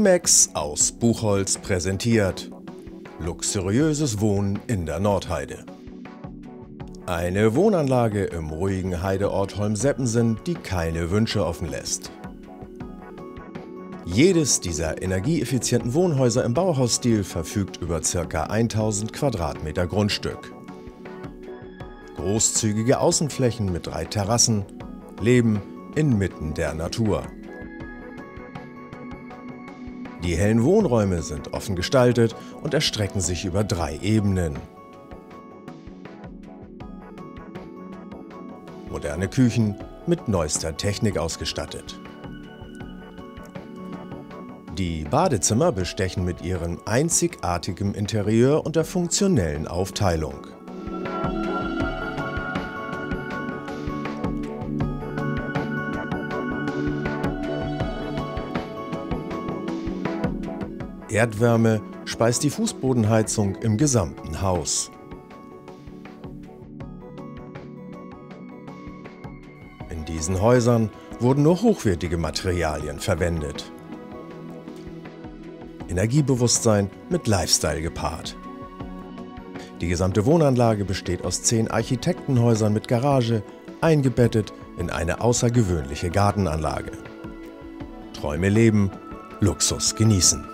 IMAX aus Buchholz präsentiert luxuriöses Wohnen in der Nordheide. Eine Wohnanlage im ruhigen Heideort Holmseppensen, die keine Wünsche offen lässt. Jedes dieser energieeffizienten Wohnhäuser im Bauhausstil verfügt über ca. 1000 Quadratmeter Grundstück. Großzügige Außenflächen mit 3 Terrassen, Leben inmitten der Natur. Die hellen Wohnräume sind offen gestaltet und erstrecken sich über 3 Ebenen. Moderne Küchen mit neuester Technik ausgestattet. Die Badezimmer bestechen mit ihrem einzigartigen Interieur und der funktionellen Aufteilung. Erdwärme speist die Fußbodenheizung im gesamten Haus. In diesen Häusern wurden nur hochwertige Materialien verwendet. Energiebewusstsein mit Lifestyle gepaart. Die gesamte Wohnanlage besteht aus 10 Architektenhäusern mit Garage, eingebettet in eine außergewöhnliche Gartenanlage. Träume leben, Luxus genießen.